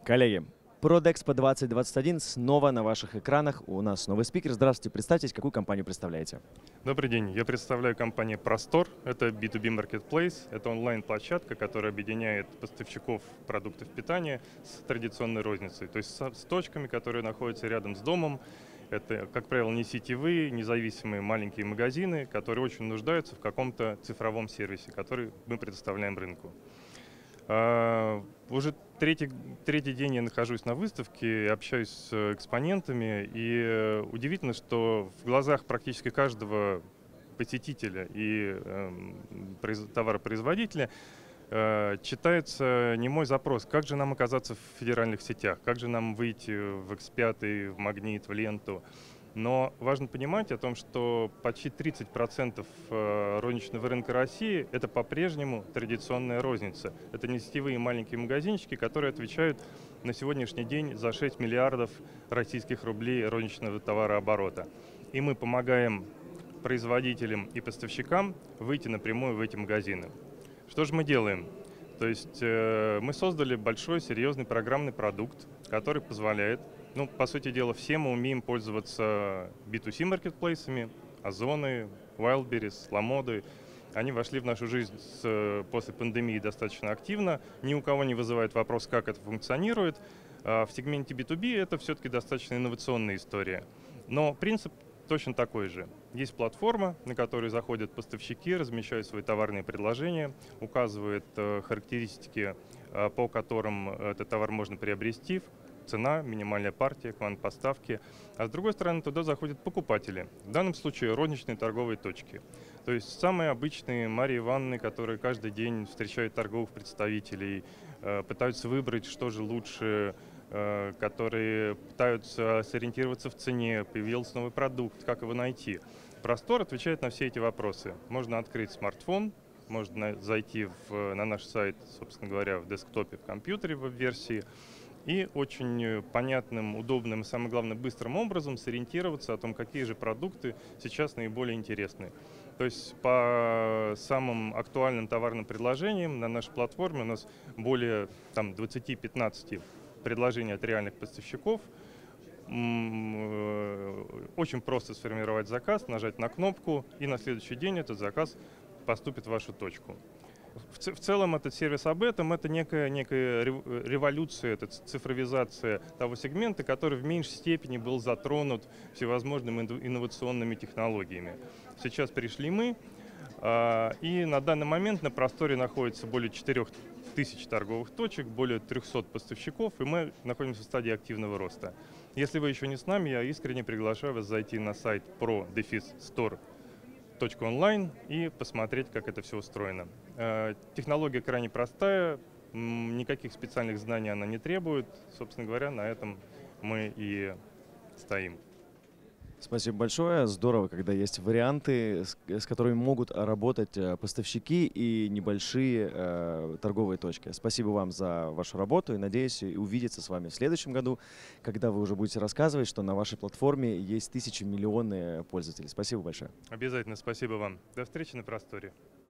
Коллеги, Продэкспо 2021 снова на ваших экранах. У нас новый спикер. Здравствуйте, представьтесь, какую компанию представляете? Добрый день, я представляю компанию Простор. Это B2B Marketplace, это онлайн-площадка, которая объединяет поставщиков продуктов питания с традиционной розницей, то есть с точками, которые находятся рядом с домом. Это, как правило, не сетевые, независимые маленькие магазины, которые очень нуждаются в каком-то цифровом сервисе, который мы предоставляем рынку. Уже третий день я нахожусь на выставке, общаюсь с экспонентами, и удивительно, что в глазах практически каждого посетителя и товаропроизводителя читается немой запрос: как же нам оказаться в федеральных сетях, как же нам выйти в X5, в Магнит, в Ленту. Но важно понимать о том, что почти 30% розничного рынка России — это по-прежнему традиционная розница. Это не сетевые маленькие магазинчики, которые отвечают на сегодняшний день за 6 миллиардов российских рублей розничного товарооборота. И мы помогаем производителям и поставщикам выйти напрямую в эти магазины. Что же мы делаем? То есть мы создали большой, серьезный программный продукт, который позволяет, по сути дела, все мы умеем пользоваться B2C маркетплейсами, Озоны, Wildberries, Ламоды. Они вошли в нашу жизнь после пандемии достаточно активно. Ни у кого не вызывает вопрос, как это функционирует. В сегменте B2B это все-таки достаточно инновационная история. Но принцип точно такой же. Есть платформа, на которую заходят поставщики, размещают свои товарные предложения, указывают характеристики, по которым этот товар можно приобрести, цена, минимальная партия, план поставки. А с другой стороны, туда заходят покупатели. В данном случае розничные торговые точки. То есть самые обычные Марьи Ивановны, которые каждый день встречают торговых представителей, пытаются выбрать, что же лучше, которые пытаются сориентироваться в цене, появился новый продукт, как его найти. Простор отвечает на все эти вопросы. Можно открыть смартфон, можно зайти на наш сайт, собственно говоря, в десктопе, в компьютере, в веб-версии, и очень понятным, удобным и, самое главное, быстрым образом сориентироваться о том, какие же продукты сейчас наиболее интересны. То есть по самым актуальным товарным предложениям на нашей платформе у нас более 20-15 предложений от реальных поставщиков. Очень просто сформировать заказ, нажать на кнопку, и на следующий день этот заказ поступит в вашу точку. В целом этот сервис об этом, это некая революция, это цифровизация того сегмента, который в меньшей степени был затронут всевозможными инновационными технологиями. Сейчас пришли мы, и на данный момент на просторе находится более 4000 торговых точек, более 300 поставщиков, и мы находимся в стадии активного роста. Если вы еще не с нами, я искренне приглашаю вас зайти на сайт pro-store.online и посмотреть, как это все устроено. Технология крайне простая, никаких специальных знаний она не требует. Собственно говоря, на этом мы и стоим. Спасибо большое. Здорово, когда есть варианты, с которыми могут работать поставщики и небольшие торговые точки. Спасибо вам за вашу работу и надеюсь увидеться с вами в следующем году, когда вы уже будете рассказывать, что на вашей платформе есть тысячи, миллионы пользователей. Спасибо большое. Обязательно спасибо вам. До встречи на просторе.